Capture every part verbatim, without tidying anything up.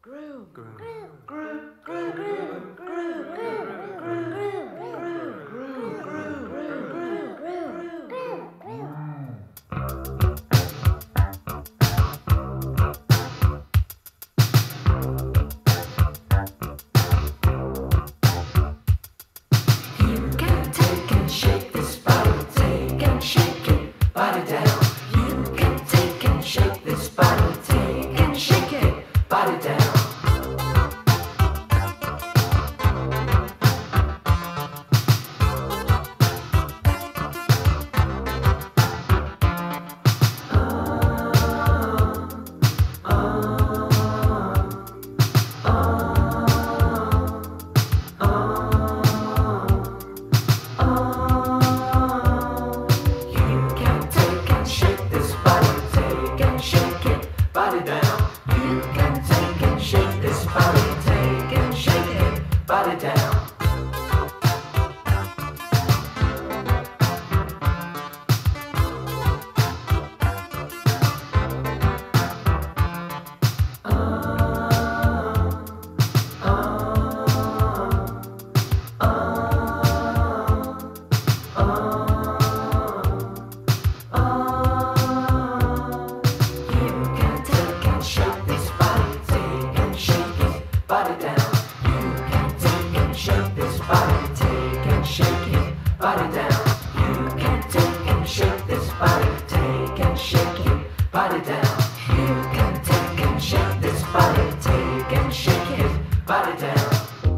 Groom. Groom. Groom. Groom. Groom. Groom. Body down. You can take and shake this body, take and shake it, body down. Body down. You can take and shake this body, take and shake it, body down. Body down. You can take and shake this body, take and shake it, body down. You can take and shake this body, take and shake it, body down. You can take and shake this body, take and shake it, body down.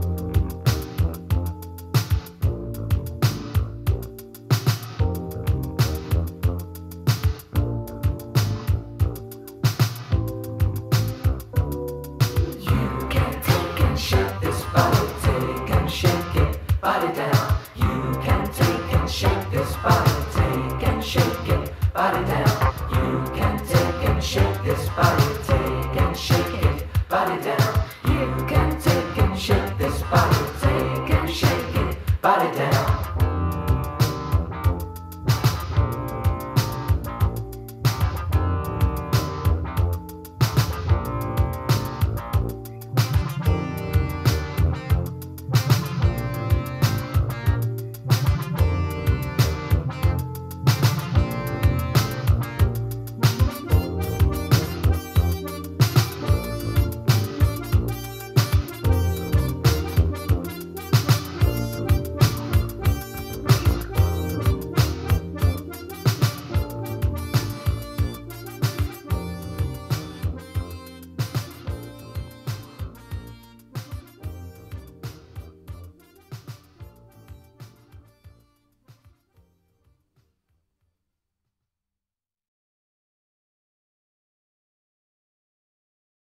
Body down. You can take and shake this body, take and shake it, body down. You can take and shake this body.